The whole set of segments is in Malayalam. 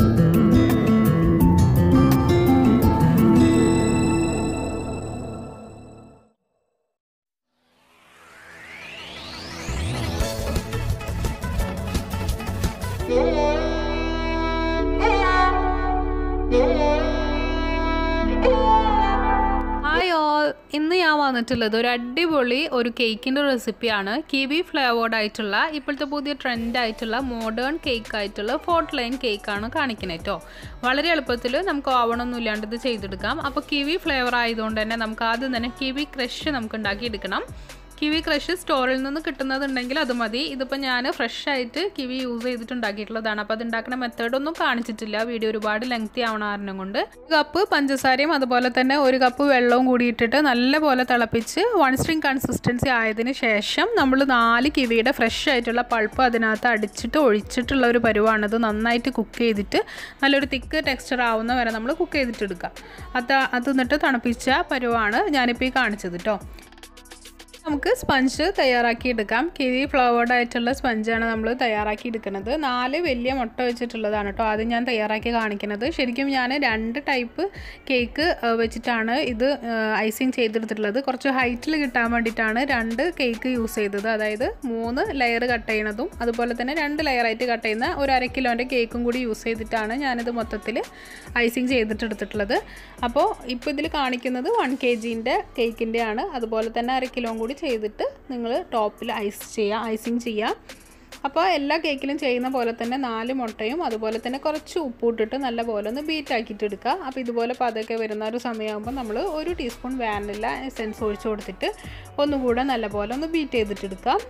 ഇന്ന് ഞാൻ വന്നിട്ടുള്ളത് ഒരു അടിപൊളി ഒരു കേക്കിൻ്റെ റെസിപ്പിയാണ്. കിവി ഫ്ലേവേർഡ് ആയിട്ടുള്ള ഇപ്പോഴത്തെ പുതിയ ട്രെൻഡായിട്ടുള്ള മോഡേൺ കേക്ക് ആയിട്ടുള്ള ഫോൾട്ട്-ലൈൻ കേക്കാണ് കാണിക്കുന്നത് കേട്ടോ. വളരെ എളുപ്പത്തിൽ നമുക്ക് ഓവണൊന്നും ഇല്ലാണ്ട് ഇത് ചെയ്തെടുക്കാം. അപ്പോൾ കിവി ഫ്ലേവർ ആയതുകൊണ്ട് തന്നെ നമുക്ക് ആദ്യം തന്നെ കിവി ക്രഷ് നമുക്ക് ഉണ്ടാക്കിയെടുക്കണം. കിവി ക്രഷ് സ്റ്റോറിൽ നിന്ന് കിട്ടുന്നതുണ്ടെങ്കിൽ അത് മതി. ഇതിപ്പോൾ ഞാൻ ഫ്രഷ് ആയിട്ട് കിവി യൂസ് ചെയ്തിട്ട് ഉണ്ടാക്കിയിട്ടുള്ളതാണ്. അപ്പോൾ അത് ഉണ്ടാക്കുന്ന മെത്തേഡൊന്നും കാണിച്ചിട്ടില്ല, വീഡിയോ ഒരുപാട് ലെങ്തി ആവണ കാരണം കൊണ്ട്. 1 കപ്പ് പഞ്ചസാരയും അതുപോലെ തന്നെ 1 കപ്പ് വെള്ളവും കൂടി ഇട്ടിട്ട് നല്ലപോലെ തിളപ്പിച്ച് 1 സ്ട്രിങ് കൺസിസ്റ്റൻസി ആയതിന് ശേഷം നമ്മൾ 4 കിവിയുടെ ഫ്രഷ് ആയിട്ടുള്ള പൾപ്പ് അതിനകത്ത് അടിച്ചിട്ട് ഒഴിച്ചിട്ടുള്ള ഒരു പരുവാണിത്. നന്നായിട്ട് കുക്ക് ചെയ്തിട്ട് നല്ലൊരു തിക്ക് ടെക്സ്ചർ ആവുന്ന വരെ നമ്മൾ കുക്ക് ചെയ്തിട്ടെടുക്കുക. അത് എന്നിട്ട് തണുപ്പിച്ച പരുവാണ് ഞാനിപ്പോൾ ഈ കാണിച്ചത് കേട്ടോ. നമുക്ക് സ്പഞ്ച് തയ്യാറാക്കി എടുക്കാം. കിവി ഫ്ലേവേർഡ് ആയിട്ടുള്ള സ്പഞ്ചാണ് നമ്മൾ തയ്യാറാക്കി എടുക്കുന്നത്. 4 വലിയ മുട്ട വെച്ചിട്ടുള്ളതാണ് കേട്ടോ ആദ്യം ഞാൻ തയ്യാറാക്കി കാണിക്കുന്നത്. ശരിക്കും ഞാൻ 2 ടൈപ്പ് കേക്ക് വെച്ചിട്ടാണ് ഇത് ഐസിങ് ചെയ്തെടുത്തിട്ടുള്ളത്. കുറച്ച് ഹൈറ്റിൽ കിട്ടാൻ വേണ്ടിയിട്ടാണ് 2 കേക്ക് യൂസ് ചെയ്തത്. അതായത് 3 ലെയർ കട്ട് ചെയ്യണതും അതുപോലെ തന്നെ 2 ലെയറായിട്ട് കട്ട് ചെയ്യുന്ന ഒരു 1/2 കിലോൻ്റെ കേക്കും കൂടി യൂസ് ചെയ്തിട്ടാണ് ഞാനിത് മൊത്തത്തിൽ ഐസിങ് ചെയ്തിട്ടെടുത്തിട്ടുള്ളത്. അപ്പോൾ ഇപ്പോൾ ഇതിൽ കാണിക്കുന്നത് 1 kgൻ്റെ കേക്കിൻ്റെ ആണ്. അതുപോലെ തന്നെ 1/2 കിലോ കൂടി ചെയ്തിട്ട് നിങ്ങൾ ടോപ്പിൽ ഐസിങ് ചെയ്യുക. അപ്പോൾ എല്ലാ കേക്കിലും ചെയ്യുന്ന പോലെ തന്നെ 4 മുട്ടയും അതുപോലെ തന്നെ കുറച്ച് ഉപ്പ് ഇട്ടിട്ട് നല്ലപോലെ ഒന്ന് ബീറ്റ് ആക്കിയിട്ട് എടുക്കുക. അപ്പോൾ ഇതുപോലെ പതൊക്കെ വരുന്ന ഒരു സമയമാകുമ്പോൾ നമ്മൾ 1 ടീസ്പൂൺ വാനില എസൻസ് ഒഴിച്ച് കൊടുത്തിട്ട് ഒന്നുകൂടെ നല്ലപോലെ ഒന്ന് ബീറ്റ് ചെയ്തിട്ടെടുക്കാം.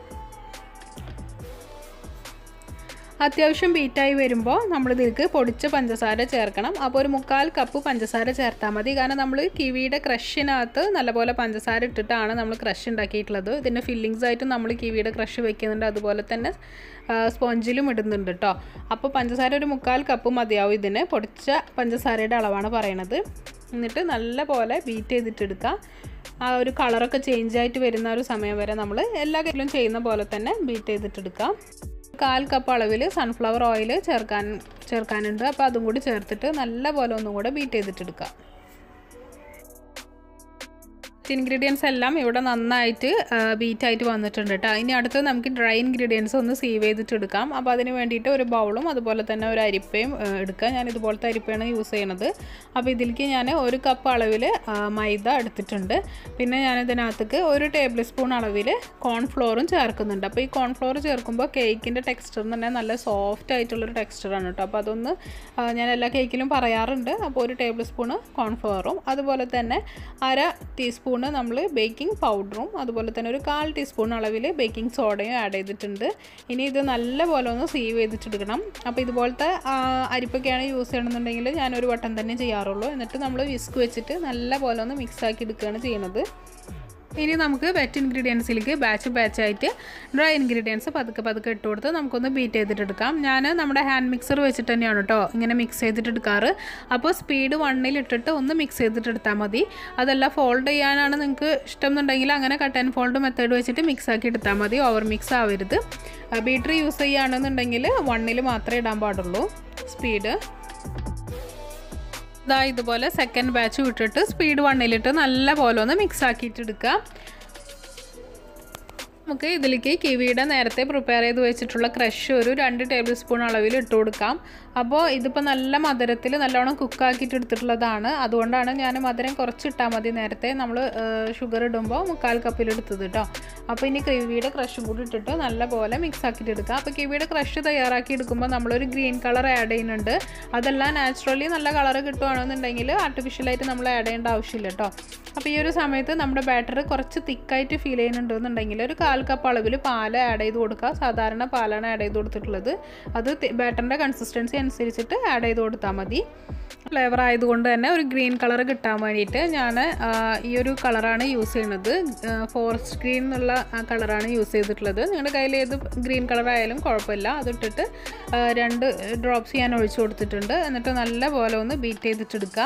അത്യാവശ്യം ബീറ്റായി വരുമ്പോൾ നമ്മളിതിലേക്ക് പൊടിച്ച പഞ്ചസാര ചേർക്കണം. അപ്പോൾ ഒരു 3/4 കപ്പ് പഞ്ചസാര ചേർത്താൽ മതി. കാരണം നമ്മൾ കിവിയുടെ ക്രഷിനകത്ത് നല്ലപോലെ പഞ്ചസാര ഇട്ടിട്ടാണ് നമ്മൾ ക്രഷ് ഉണ്ടാക്കിയിട്ടുള്ളത്. ഇതിൻ്റെ ഫില്ലിങ്സ് ആയിട്ട് നമ്മൾ കിവിയുടെ ക്രഷ് വെക്കുന്നുണ്ട്, അതുപോലെ തന്നെ സ്പോഞ്ചിലും ഇടുന്നുണ്ട് കേട്ടോ. അപ്പോൾ പഞ്ചസാര ഒരു 3/4 കപ്പ് മതിയാവും ഇതിന്. പൊടിച്ച പഞ്ചസാരയുടെ അളവാണ് പറയണത്. എന്നിട്ട് നല്ലപോലെ ബീറ്റ് ചെയ്തിട്ടെടുക്കുക. ആ ഒരു കളറൊക്കെ ചേഞ്ച് ആയിട്ട് വരുന്ന ഒരു സമയം വരെ നമ്മൾ എല്ലാ കേക്കിലും ചെയ്യുന്ന പോലെ തന്നെ ബീറ്റ് ചെയ്തിട്ടെടുക്കാം. 1/4 കപ്പ് അളവിൽ സൺഫ്ലവർ ഓയിൽ ചേർക്കാനുണ്ട്. അപ്പോൾ അതും കൂടി ചേർത്തിട്ട് നല്ലപോലെ ഒന്നും കൂടെ ബീറ്റ് ചെയ്തിട്ടെടുക്കാം. ഇൻഗ്രീഡിയൻസ് എല്ലാം ഇവിടെ നന്നായിട്ട് ബീറ്റായിട്ട് വന്നിട്ടുണ്ട് കേട്ടോ. ഇനി അടുത്ത് നമുക്ക് ഡ്രൈ ഇൻഗ്രീഡിയൻസ് ഒന്ന് സീവ് ചെയ്തിട്ടെടുക്കാം. അപ്പോൾ അതിന് വേണ്ടിയിട്ട് ഒരു ബൗളും അതുപോലെ തന്നെ ഒരു അരിപ്പയും എടുക്കുക. ഞാൻ ഇതുപോലത്തെ അരിപ്പയാണ് യൂസ് ചെയ്യണത്. അപ്പോൾ ഇതിലേക്ക് ഞാൻ 1 കപ്പ് അളവിൽ മൈദ എടുത്തിട്ടുണ്ട്. പിന്നെ ഞാനിതിനകത്തേക്ക് 1 ടേബിൾ സ്പൂൺ അളവിൽ കോൺഫ്ലോറും ചേർക്കുന്നുണ്ട്. അപ്പോൾ ഈ കോൺഫ്ലോർ ചേർക്കുമ്പോൾ കേക്കിൻ്റെ ടെക്സ്ചർ തന്നെ നല്ല സോഫ്റ്റ് ആയിട്ടുള്ളൊരു ടെക്സ്ചറാണ് കേട്ടോ. അപ്പോൾ അതൊന്ന് ഞാൻ എല്ലാ കേക്കിലും പറയാറുണ്ട്. അപ്പോൾ 1 ടേബിൾ സ്പൂണ് കോൺഫ്ലോറും അതുപോലെ തന്നെ 1/2 ടീസ്പൂൺ നമ്മൾ ബേക്കിംഗ് പൗഡറും അതുപോലെ തന്നെ ഒരു 1/4 ടീസ്പൂൺ അളവിൽ ബേക്കിംഗ് സോഡയും ആഡ് ചെയ്തിട്ടുണ്ട്. ഇനി ഇത് നല്ലപോലെ ഒന്ന് സീവ് ചെയ്തിട്ടെടുക്കണം. അപ്പോൾ ഇതുപോലത്തെ അരിപ്പൊക്കെയാണ് യൂസ് ചെയ്യണമെന്നുണ്ടെങ്കിൽ ഞാനൊരു വട്ടം തന്നെ ചെയ്യാറുള്ളൂ. എന്നിട്ട് നമ്മൾ വിസ്ക് വെച്ചിട്ട് നല്ലപോലെ ഒന്ന് മിക്സ് ആക്കി എടുക്കുകയാണ് ചെയ്യുന്നത്. ഇനി നമുക്ക് വെറ്റ് ഇൻഗ്രീഡിയൻസിലേക്ക് ബാച്ചായിട്ട് ഡ്രൈ ഇൻഗ്രീഡിയൻസ് പതുക്കെ ഇട്ട് കൊടുത്ത് നമുക്കൊന്ന് ബീറ്റ് ചെയ്തിട്ടെടുക്കാം. ഞാൻ നമ്മുടെ ഹാൻഡ് മിക്സർ വെച്ചിട്ട് തന്നെയാണ് കേട്ടോ ഇങ്ങനെ മിക്സ് ചെയ്തിട്ടെടുക്കാറ്. അപ്പോൾ സ്പീഡ് 1-ൽ ഇട്ടിട്ട് ഒന്ന് മിക്സ് ചെയ്തിട്ടെടുത്താൽ മതി. അതല്ല ഫോൾഡ് ചെയ്യാനാണ് നിങ്ങൾക്ക് ഇഷ്ടം എന്നുണ്ടെങ്കിൽ അങ്ങനെ കട്ട് ആൻഡ് ഫോൾഡ് മെത്തേഡ് വെച്ചിട്ട് മിക്സ് ആക്കി എടുത്താൽ മതി. ഓവർ മിക്സ് ആവരുത്. ബീറ്റർ യൂസ് ചെയ്യുകയാണെന്നുണ്ടെങ്കിൽ 1-ൽ മാത്രമേ ഇടാൻ പാടുള്ളൂ സ്പീഡ്. ഇതുപോലെ സെക്കൻഡ് ബാച്ച് വിട്ടിട്ട് സ്പീഡ് 1-ലിട്ട് നല്ല പോലെ ഒന്ന് മിക്സ് ആക്കിയിട്ട് എടുക്കുക. നമുക്ക് ഇതിലേക്ക് കിവിയുടെ നേരത്തെ പ്രിപ്പയർ ചെയ്ത് വെച്ചിട്ടുള്ള ക്രഷ് ഒരു 2 ടേബിൾ സ്പൂൺ അളവിൽ ഇട്ട് കൊടുക്കാം. അപ്പോൾ ഇതിപ്പോൾ നല്ല മധുരത്തിൽ നല്ലോണം കുക്കാക്കിയിട്ട് എടുത്തിട്ടുള്ളതാണ്. അതുകൊണ്ടാണ് ഞാൻ മധുരം കുറച്ച് ഇട്ടാൽ മതി. നേരത്തെ നമ്മൾ ഷുഗർ ഇടുമ്പോൾ 1/4 കപ്പിൽ എടുത്തത് കേട്ടോ. അപ്പോൾ ഇനി കിവിയുടെ ക്രഷും കൂടി ഇട്ടിട്ട് നല്ലപോലെ മിക്സ് ആക്കിയിട്ട് എടുക്കുക. അപ്പോൾ കിവിയുടെ ക്രഷ് തയ്യാറാക്കി എടുക്കുമ്പോൾ നമ്മളൊരു ഗ്രീൻ കളർ ആഡ് ചെയ്യുന്നുണ്ട്. അതെല്ലാം നാച്ചുറലി നല്ല കളർ കിട്ടുകയാണെന്നുണ്ടെങ്കിൽ ആർട്ടിഫിഷ്യലായിട്ട് നമ്മൾ ആഡ് ചെയ്യേണ്ട ആവശ്യമില്ല കേട്ടോ. അപ്പോൾ ഈ ഒരു സമയത്ത് നമ്മുടെ ബാറ്റർ കുറച്ച് തിക്കായിട്ട് ഫീൽ ചെയ്യുന്നുണ്ടെന്നുണ്ടെങ്കിൽ ഒരു 1/4 കപ്പ് അളവിൽ പാൽ ആഡ് ചെയ്ത് കൊടുക്കുക. സാധാരണ പാലാണ് ആഡ് ചെയ്ത് കൊടുത്തിട്ടുള്ളത്. അത് ബാറ്ററിൻ്റെ കൺസിസ്റ്റൻസി അനുസരിച്ചിട്ട് ആഡ് ചെയ്ത് കൊടുത്താൽ മതി. ഫ്ലേവർ ആയതുകൊണ്ട് തന്നെ ഒരു ഗ്രീൻ കളർ കിട്ടാൻ വേണ്ടിയിട്ട് ഞാൻ ഈ ഒരു കളറാണ് യൂസ് ചെയ്യുന്നത്. ഫോറസ്റ്റ് ഗ്രീൻ എന്നുള്ള കളറാണ് യൂസ് ചെയ്തിട്ടുള്ളത്. നിങ്ങളുടെ കയ്യിൽ ഏത് ഗ്രീൻ കളർ ആയാലും കുഴപ്പമില്ല. അതിട്ടിട്ട് 2 ഡ്രോപ്സ് ഞാൻ ഒഴിച്ചു കൊടുത്തിട്ടുണ്ട്. എന്നിട്ട് നല്ല പോലെ ഒന്ന് ബീറ്റ് ചെയ്തിട്ടെടുക്കുക.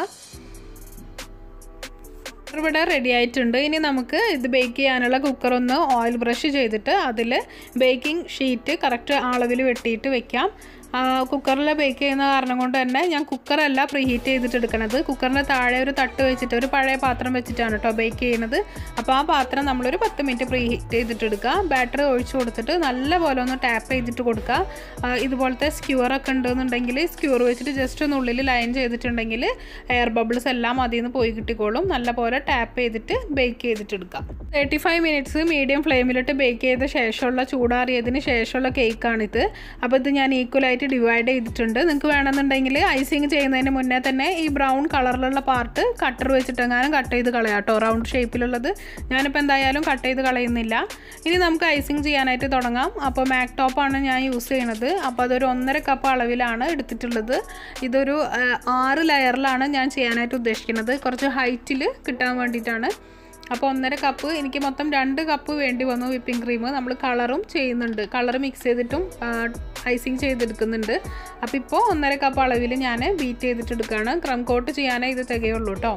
ഇവിടെ റെഡി ആയിട്ടുണ്ട്. ഇനി നമുക്ക് ഇത് ബേക്ക് ചെയ്യാനുള്ള കുക്കർ ഒന്ന് ഓയിൽ ബ്രഷ് ചെയ്തിട്ട് അതിൽ ബേക്കിംഗ് ഷീറ്റ് കറക്റ്റ് അളവിൽ വെട്ടിയിട്ട് വെക്കാം. കുക്കറിൽ ബേക്ക് ചെയ്യുന്ന കാരണം കൊണ്ട് തന്നെ ഞാൻ കുക്കറല്ല പ്രീഹീറ്റ് ചെയ്തിട്ട് എടുക്കുന്നത്. കുക്കറിൻ്റെ താഴെ ഒരു തട്ട് വെച്ചിട്ട് ഒരു പഴയ പാത്രം വെച്ചിട്ടാണ് കേട്ടോ ബേക്ക് ചെയ്യുന്നത്. അപ്പോൾ ആ പാത്രം നമ്മളൊരു 10 മിനിറ്റ് പ്രീഹീറ്റ് ചെയ്തിട്ട് എടുക്കുക. ബാറ്ററി ഒഴിച്ച് കൊടുത്തിട്ട് നല്ലപോലെ ഒന്ന് ടാപ്പ് ചെയ്തിട്ട് കൊടുക്കുക. ഇതുപോലത്തെ സ്ക്യൂറൊക്കെ ഉണ്ടെന്നുണ്ടെങ്കിൽ സ്ക്യൂർ വെച്ചിട്ട് ജസ്റ്റ് ഒന്ന് ഉള്ളിൽ ലൈൻ ചെയ്തിട്ടുണ്ടെങ്കിൽ എയർ ബബിൾസ് എല്ലാം അതിൽ നിന്ന് പോയി കിട്ടിക്കോളും. നല്ലപോലെ ടാപ്പ് ചെയ്തിട്ട് ബേക്ക് ചെയ്തിട്ട് എടുക്കാം. 35 മിനിറ്റ്സ് മീഡിയം ഫ്ലെയിമിലിട്ട് ബേക്ക് ചെയ്ത ശേഷമുള്ള ചൂടാറിയതിന് ശേഷമുള്ള കേക്കാണിത്. അപ്പോൾ ഇത് ഞാൻ ഈക്വലായിട്ട് ഡിവൈഡ് ചെയ്തിട്ടുണ്ട്. നിങ്ങൾക്ക് വേണമെന്നുണ്ടെങ്കിൽ ഐസിങ് ചെയ്യുന്നതിന് മുന്നേ തന്നെ ഈ ബ്രൗൺ കളറിലുള്ള പാർട്ട് കട്ടർ വെച്ചിട്ടെങ്ങാനും കട്ട് ചെയ്ത് കളയാം കേട്ടോ, റൗണ്ട് ഷേപ്പിലുള്ളത്. ഞാനിപ്പോൾ എന്തായാലും കട്ട് ചെയ്ത് കളയുന്നില്ല. ഇനി നമുക്ക് ഐസിങ് ചെയ്യാനായിട്ട് തുടങ്ങാം. അപ്പോൾ മാക് ടോപ്പാണ് ഞാൻ യൂസ് ചെയ്യുന്നത്. അപ്പോൾ അതൊരു 1.5 കപ്പ് അളവിലാണ് എടുത്തിട്ടുള്ളത്. ഇതൊരു 6 ലെയറിലാണ് ഞാൻ ചെയ്യാനായിട്ട് ഉദ്ദേശിക്കുന്നത്, കുറച്ച് ഹൈറ്റിൽ കിട്ടാൻ വേണ്ടിയിട്ടാണ്. അപ്പോൾ 1.5 കപ്പ് എനിക്ക് മൊത്തം 2 കപ്പ് വേണ്ടി വന്നു വിപ്പിംഗ് ക്രീം. നമ്മൾ കളറും ചെയ്യുന്നുണ്ട്, കളർ മിക്സ് ചെയ്തിട്ടും ഐസിങ് ചെയ്തെടുക്കുന്നുണ്ട്. അപ്പോൾ ഇപ്പോൾ 1.5 കപ്പ് അളവിൽ ഞാൻ ബീറ്റ് ചെയ്തിട്ടെടുക്കുകയാണ്. ക്രം കോട്ട് ചെയ്യാനേ ഇത് തികയുള്ളൂ കേട്ടോ.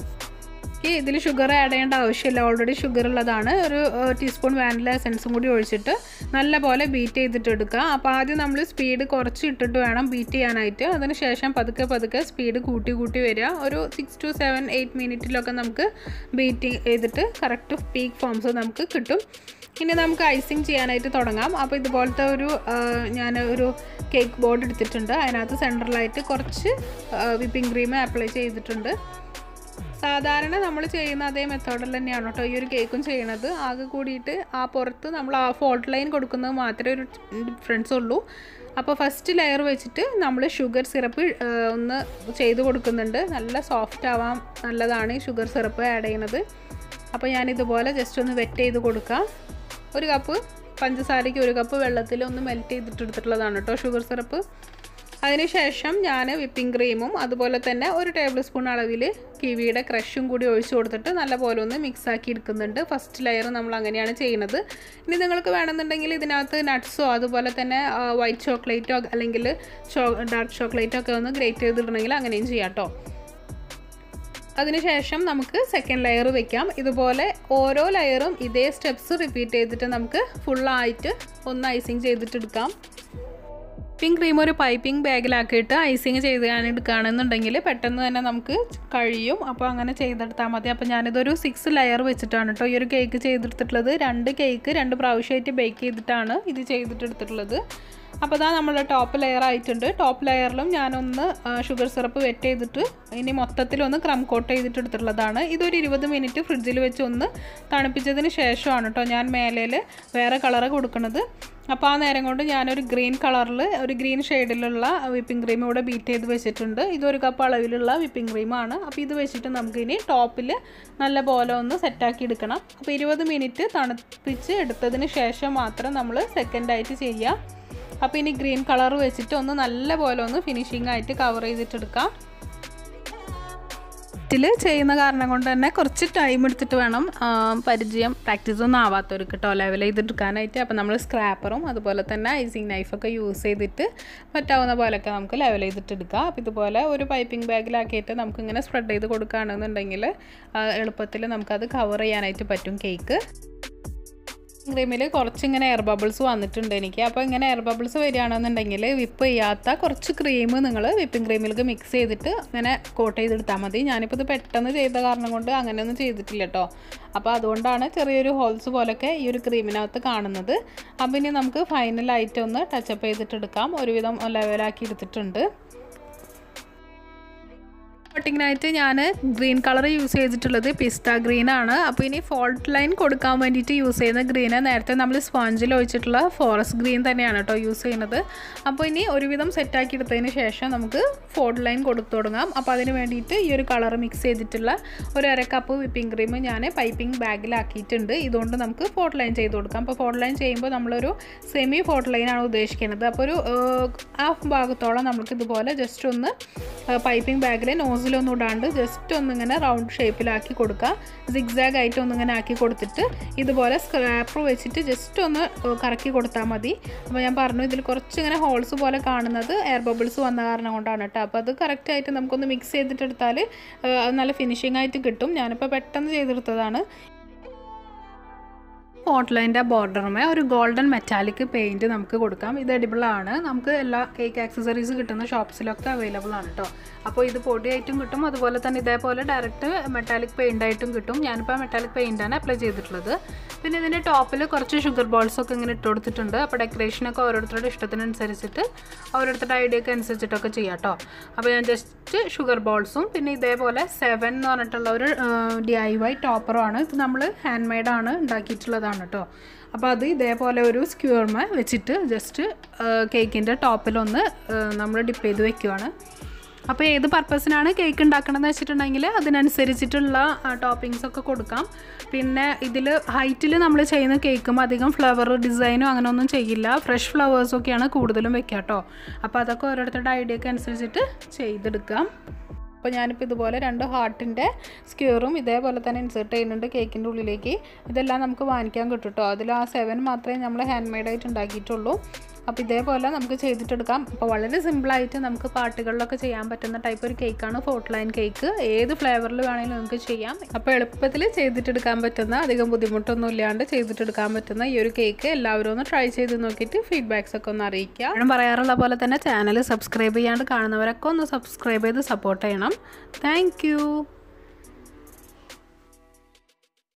ഇതിൽ ഷുഗർ ആഡ് ചെയ്യേണ്ട ആവശ്യമില്ല, ഓൾറെഡി ഷുഗർ ഉള്ളതാണ്. ഒരു ടീസ്പൂൺ വാനില എസൻസും കൂടി ഒഴിച്ചിട്ട് നല്ലപോലെ ബീറ്റ് ചെയ്തിട്ട് എടുക്കുക. അപ്പോൾ ആദ്യം നമ്മൾ സ്പീഡ് കുറച്ച് ഇട്ടിട്ട് വേണം ബീറ്റ് ചെയ്യാനായിട്ട്. അതിന് ശേഷം പതുക്കെ സ്പീഡ് കൂട്ടി വരിക. ഒരു 6 to 7, 8 മിനിറ്റിലൊക്കെ നമുക്ക് ബീറ്റ് ചെയ്തിട്ട് കറക്റ്റ് പീക്ക് ഫോംസ് നമുക്ക് കിട്ടും. ഇനി നമുക്ക് ഐസിങ് ചെയ്യാനായിട്ട് തുടങ്ങാം. അപ്പോൾ ഇതുപോലത്തെ ഞാൻ ഒരു കേക്ക് ബോർഡ് എടുത്തിട്ടുണ്ട്. അതിനകത്ത് സെൻട്രലായിട്ട് കുറച്ച് വിപ്പിംഗ് ക്രീം അപ്ലൈ ചെയ്തിട്ടുണ്ട്. സാധാരണ നമ്മൾ ചെയ്യുന്ന അതേ മെത്തേഡിൽ തന്നെയാണ് കേട്ടോ ഈ ഒരു കേക്കും ചെയ്യണത്. ആകെ കൂടിയിട്ട് പുറത്ത് നമ്മൾ ഫോൾട്ട് ലൈൻ കൊടുക്കുന്നത് മാത്രമേ ഒരു ഡിഫറൻസ് ഉള്ളൂ. അപ്പോൾ ഫസ്റ്റ് ലെയർ വെച്ചിട്ട് നമ്മൾ ഷുഗർ സിറപ്പ് ഒന്ന് ചെയ്ത് കൊടുക്കുന്നുണ്ട്. നല്ല സോഫ്റ്റ് ആവാൻ നല്ലതാണ് ഈ ഷുഗർ സിറപ്പ് ആഡ് ചെയ്യുന്നത്. അപ്പോൾ ഞാനിതുപോലെ ജസ്റ്റ് ഒന്ന് വെറ്റ് ചെയ്ത് കൊടുക്കാം. 1 കപ്പ് പഞ്ചസാരയ്ക്ക് 1 കപ്പ് വെള്ളത്തിൽ ഒന്ന് മെൽറ്റ് ചെയ്തിട്ടെടുത്തിട്ടുള്ളതാണ് കേട്ടോ ഷുഗർ സിറപ്പ്. അതിനുശേഷം ഞാൻ വിപ്പിംഗ് ക്രീമും അതുപോലെ തന്നെ 1 ടേബിൾ സ്പൂൺ അളവിൽ കിവിയുടെ ക്രഷും കൂടി ഒഴിച്ച് കൊടുത്തിട്ട് നല്ലപോലെ ഒന്ന് മിക്സാക്കി എടുക്കുന്നുണ്ട്. ഫസ്റ്റ് ലെയർ നമ്മൾ അങ്ങനെയാണ് ചെയ്യുന്നത്. ഇനി നിങ്ങൾക്ക് വേണമെന്നുണ്ടെങ്കിൽ ഇതിനകത്ത് നട്ട്സോ അതുപോലെ തന്നെ വൈറ്റ് ചോക്ലേറ്റോ അല്ലെങ്കിൽ ഡാർക്ക് ചോക്ലേറ്റോ ഒക്കെ ഒന്ന് ഗ്രേറ്റ് ചെയ്തിട്ടുണ്ടെങ്കിൽ അങ്ങനെയും ചെയ്യാം കേട്ടോ. അതിനുശേഷം നമുക്ക് സെക്കൻഡ് ലെയർ വെക്കാം. ഇതുപോലെ ഓരോ ലെയറും ഇതേ സ്റ്റെപ്സ് റിപ്പീറ്റ് ചെയ്തിട്ട് നമുക്ക് ഫുള്ളായിട്ട് ഒന്ന് ഐസിങ് ചെയ്തിട്ടെടുക്കാം. വിപ്പിംഗ് ക്രീം ഒരു പൈപ്പിംഗ് ബാഗിലാക്കിയിട്ട് ഐസിങ് എടുക്കുകയാണെന്നുണ്ടെങ്കിൽ പെട്ടെന്ന് തന്നെ നമുക്ക് കഴിയും. അപ്പോൾ അങ്ങനെ ചെയ്തെടുത്താൽ മതി. അപ്പോൾ ഞാനിതൊരു 6 ലെയർ വെച്ചിട്ടാണ് കേട്ടോ ഈ ഒരു കേക്ക് ചെയ്തെടുത്തിട്ടുള്ളത്. 2 കേക്ക് 2 പ്രാവശ്യമായിട്ട് ബേക്ക് ചെയ്തിട്ടാണ് ഇത് ചെയ്തിട്ടെടുത്തിട്ടുള്ളത്. അപ്പോൾ ഇതാ നമ്മുടെ ടോപ്പ് ലെയർ ആയിട്ടുണ്ട്. ടോപ്പ് ലെയറിലും ഞാനൊന്ന് ഷുഗർ സിറപ്പ് വെറ്റ് ചെയ്തിട്ട് ഇനി മൊത്തത്തിലൊന്ന് ക്രം കോട്ട് ചെയ്തിട്ട് എടുത്തിട്ടുള്ളതാണ്. ഇതൊരു 20 മിനിറ്റ് ഫ്രിഡ്ജിൽ വെച്ച് ഒന്ന് തണുപ്പിച്ചതിന് ശേഷമാണ് കേട്ടോ ഞാൻ മേലേൽ വേറെ കളറ് കൊടുക്കുന്നത്. അപ്പോൾ ആ നേരം കൊണ്ട് ഞാനൊരു ഗ്രീൻ കളറിൽ ഒരു ഗ്രീൻ ഷെയ്ഡിലുള്ള വിപ്പിംഗ് ക്രീം ഇവിടെ ബീറ്റ് ചെയ്ത് വെച്ചിട്ടുണ്ട്. ഇതൊരു കപ്പ് അളവിലുള്ള വിപ്പിംഗ് ക്രീമാണ്. അപ്പോൾ ഇത് വെച്ചിട്ട് നമുക്കിനി ടോപ്പിൽ നല്ല പോലെ ഒന്ന് സെറ്റാക്കി എടുക്കണം. അപ്പോൾ 20 മിനിറ്റ് തണുപ്പിച്ച് എടുത്തതിന് ശേഷം മാത്രം നമ്മൾ സെക്കൻഡായിട്ട് ചെയ്യുക. അപ്പോൾ ഇനി ഗ്രീൻ കളർ വെച്ചിട്ട് ഒന്ന് നല്ല പോലെ ഒന്ന് ഫിനിഷിംഗ് ആയിട്ട് കവർ ചെയ്തിട്ടെടുക്കാം. ചെയ്യുന്ന കാരണം കൊണ്ട് തന്നെ കുറച്ച് ടൈം എടുത്തിട്ട് വേണം, പ്രാക്ടീസ് ഒന്നും ആവാത്തവർക്ക് കേട്ടോ ലെവൽ ചെയ്തെടുക്കാനായിട്ട്. അപ്പോൾ നമ്മൾ സ്ക്രാപ്പറും അതുപോലെ തന്നെ ഐസിങ് നൈഫൊക്കെ യൂസ് ചെയ്തിട്ട് പറ്റാവുന്ന പോലെയൊക്കെ നമുക്ക് ലെവൽ ചെയ്തിട്ടെടുക്കാം. അപ്പോൾ ഇതുപോലെ ഒരു പൈപ്പിംഗ് ബാഗിലാക്കിയിട്ട് നമുക്കിങ്ങനെ സ്പ്രെഡ് ചെയ്ത് കൊടുക്കുകയാണെന്നുണ്ടെങ്കിൽ എളുപ്പത്തിൽ നമുക്കത് കവർ ചെയ്യാനായിട്ട് പറ്റും കേക്ക്. ക്രീമിൽ കുറച്ചിങ്ങനെ എയർ ബബിൾസ് വന്നിട്ടുണ്ട് എനിക്ക്. അപ്പോൾ ഇങ്ങനെ എയർ ബബിൾസ് വരികയാണെന്നുണ്ടെങ്കിൽ വിപ്പ് ചെയ്യാത്ത കുറച്ച് ക്രീം നിങ്ങൾ വിപ്പിംഗ് ക്രീമിലേക്ക് മിക്സ് ചെയ്തിട്ട് ഇങ്ങനെ കോട്ട് ചെയ്തെടുത്താൽ മതി. ഞാനിപ്പോൾ ഇത് പെട്ടെന്ന് ചെയ്ത കാരണം കൊണ്ട് അങ്ങനെയൊന്നും ചെയ്തിട്ടില്ല കേട്ടോ. അപ്പോൾ അതുകൊണ്ടാണ് ചെറിയൊരു ഹോൾസ് പോലൊക്കെ ഈ ഒരു ക്രീമിനകത്ത് കാണുന്നത്. അപ്പോൾ ഇനി നമുക്ക് ഫൈനലായിട്ടൊന്ന് ടച്ചപ്പ് ചെയ്തിട്ടെടുക്കാം. ഒരുവിധം ലെവലാക്കി എടുത്തിട്ടുണ്ട്. കോട്ടിങ്ങിനായിട്ട് ഞാൻ ഗ്രീൻ കളർ യൂസ് ചെയ്തിട്ടുള്ളത് പിസ്ത ഗ്രീനാണ്. അപ്പോൾ ഇനി ഫോൾട്ട് ലൈൻ കൊടുക്കാൻ വേണ്ടിയിട്ട് യൂസ് ചെയ്യുന്ന ഗ്രീന് നേരത്തെ നമ്മൾ സ്പോഞ്ചിൽ ഒഴിച്ചിട്ടുള്ള ഫോറസ്റ്റ് ഗ്രീൻ തന്നെയാണ് കേട്ടോ യൂസ് ചെയ്യുന്നത്. അപ്പോൾ ഇനി ഒരുവിധം സെറ്റാക്കി എടുത്തതിന് ശേഷം നമുക്ക് ഫോൾട്ട് ലൈൻ കൊടുത്തു തുടങ്ങാം. അപ്പോൾ അതിന് വേണ്ടിയിട്ട് ഈ ഒരു കളർ മിക്സ് ചെയ്തിട്ടുള്ള ഒരു 1/2 കപ്പ് വിപ്പിംഗ് ക്രീം ഞാൻ പൈപ്പിംഗ് ബാഗിലാക്കിയിട്ടുണ്ട്. ഇതുകൊണ്ട് നമുക്ക് ഫോൾട്ട് ലൈൻ ചെയ്ത് കൊടുക്കാം. അപ്പോൾ ഫോൾട്ട് ലൈൻ ചെയ്യുമ്പോൾ നമ്മളൊരു സെമി ഫോൾട്ട് ലൈനാണ് ഉദ്ദേശിക്കുന്നത്. അപ്പോൾ ഒരു ഹാഫ് ഭാഗത്തോളം നമുക്ക് ഇതുപോലെ ജസ്റ്റ് ഒന്ന് പൈപ്പിംഗ് ബാഗിൽ നോസിലൊന്നും ഇടാണ്ട് ജസ്റ്റ് ഒന്നിങ്ങനെ റൗണ്ട് ഷേപ്പിലാക്കി കൊടുക്കുക. സിഗ്സാഗ് ആയിട്ട് ഒന്നിങ്ങനെ ആക്കി കൊടുത്തിട്ട് ഇതുപോലെ സ്ക്രാപ്പർ വെച്ചിട്ട് ജസ്റ്റ് ഒന്ന് കറക്കി കൊടുത്താൽ മതി. അപ്പോൾ ഞാൻ പറഞ്ഞു ഇതിൽ കുറച്ചിങ്ങനെ ഹോൾസ് പോലെ കാണുന്നത് എയർ ബബിൾസ് വന്ന കാരണം കൊണ്ടാണ് കേട്ടോ. അപ്പോൾ അത് കറക്റ്റായിട്ട് നമുക്കൊന്ന് മിക്സ് ചെയ്തിട്ടെടുത്താൽ നല്ല ഫിനിഷിംഗ് ആയിട്ട് കിട്ടും. ഞാനിപ്പോൾ പെട്ടെന്ന് ചെയ്തെടുത്തതാണ്. പോട്ട്ലൈൻ്റെ ബോർഡറുമേ ഒരു ഗോൾഡൻ മെറ്റാലിക് പെയിൻറ്റ് നമുക്ക് കൊടുക്കാം. ഇത് എഡിബിളാണ്. നമുക്ക് എല്ലാ കേക്ക് ആക്സസറീസ് കിട്ടുന്ന ഷോപ്സിലൊക്കെ അവൈലബിൾ ആണ് കേട്ടോ. അപ്പോൾ ഇത് പൊടിയായിട്ടും കിട്ടും, അതുപോലെ തന്നെ ഇതേപോലെ ഡയറക്റ്റ് മെറ്റാലിക് പെയിൻ്റായിട്ടും കിട്ടും. ഞാനിപ്പോൾ മെറ്റാലിക് പെയിൻ്റാണ് അപ്ലൈ ചെയ്തിട്ടുള്ളത്. പിന്നെ ഇതിൻ്റെ ടോപ്പിൽ കുറച്ച് ഷുഗർ ബോൾസൊക്കെ ഇങ്ങനെ ഇട്ട് കൊടുത്തിട്ടുണ്ട്. അപ്പോൾ ഡെക്കറേഷനൊക്കെ ഓരോരുത്തരുടെ ഇഷ്ടത്തിനനുസരിച്ചിട്ട് ഓരോരുത്തരുടെ ഐഡിയക്ക് അനുസരിച്ചിട്ടൊക്കെ ചെയ്യാം കേട്ടോ. അപ്പോൾ ഞാൻ ജസ്റ്റ് ഷുഗർ ബോൾസും പിന്നെ ഇതേപോലെ 7 എന്ന് പറഞ്ഞിട്ടുള്ള ഒരു DIY ടോപ്പറുമാണ്. ഇത് നമ്മൾ ഹാൻഡ് മെയ്ഡാണ് ഉണ്ടാക്കിയിട്ടുള്ളതാണ് കേട്ടോ. അപ്പോൾ അത് ഇതേപോലെ ഒരു സ്ക്യൂർമ വെച്ചിട്ട് ജസ്റ്റ് കേക്കിൻ്റെ ടോപ്പിലൊന്ന് നമ്മൾ ഡിപ്പ് ചെയ്ത് വെക്കുവാണ്. അപ്പോൾ ഏത് പർപ്പസിനാണ് കേക്ക് ഉണ്ടാക്കണമെന്ന് വെച്ചിട്ടുണ്ടെങ്കിൽ അതിനനുസരിച്ചിട്ടുള്ള ടോപ്പിങ്സൊക്കെ കൊടുക്കാം. പിന്നെ ഇതിൽ ഹൈറ്റിൽ നമ്മൾ ചെയ്യുന്ന കേക്കും അധികം ഫ്ലവർ ഡിസൈനും അങ്ങനെ ഒന്നും ചെയ്യില്ല. ഫ്രഷ് ഫ്ലവേഴ്സൊക്കെയാണ് കൂടുതലും വെക്കുക കേട്ടോ. അപ്പോൾ അതൊക്കെ ഓരോരുത്തരുടെ ഐഡിയക്ക് അനുസരിച്ചിട്ട് ചെയ്തെടുക്കാം. അപ്പോൾ ഞാനിപ്പോൾ ഇതുപോലെ 2 ഹാർട്ടിൻ്റെ സ്ക്യൂറും ഇതേപോലെ തന്നെ ഇൻസേർട്ട് ചെയ്യുന്നുണ്ട് കേക്കിൻ്റെ ഉള്ളിലേക്ക്. ഇതെല്ലാം നമുക്ക് വാങ്ങിക്കാൻ കിട്ടും കേട്ടോ. അതിൽ ആ 7 മാത്രമേ നമ്മൾ ഹാൻഡ് മെയ്ഡായിട്ട് ഉണ്ടാക്കിയിട്ടുള്ളൂ. അപ്പോൾ ഇതേപോലെ നമുക്ക് ചെയ്തിട്ടെടുക്കാം. അപ്പോൾ വളരെ സിമ്പിളായിട്ട് നമുക്ക് പാർട്ടികളിലൊക്കെ ചെയ്യാൻ പറ്റുന്ന ടൈപ്പ് ഒരു കേക്കാണ് ഫോൾട്ട്ലൈൻ കേക്ക്. ഏത് ഫ്ലേവറിൽ വേണമെങ്കിലും നമുക്ക് ചെയ്യാം. അപ്പോൾ എളുപ്പത്തിൽ ചെയ്തിട്ടെടുക്കാൻ പറ്റുന്ന, അധികം ബുദ്ധിമുട്ടൊന്നും ഇല്ലാണ്ട് ചെയ്തിട്ടെടുക്കാൻ പറ്റുന്ന ഈ ഒരു കേക്ക് എല്ലാവരും ഒന്ന് ട്രൈ ചെയ്ത് നോക്കിയിട്ട് ഫീഡ്ബാക്സ് ഒക്കെ ഒന്ന് അറിയിക്കുക. ഞാൻ പറയാറുള്ള പോലെ തന്നെ ചാനൽ സബ്സ്ക്രൈബ് ചെയ്യാണ്ട് കാണുന്നവരൊക്കെ ഒന്ന് സബ്സ്ക്രൈബ് ചെയ്ത് സപ്പോർട്ട് ചെയ്യണം. താങ്ക്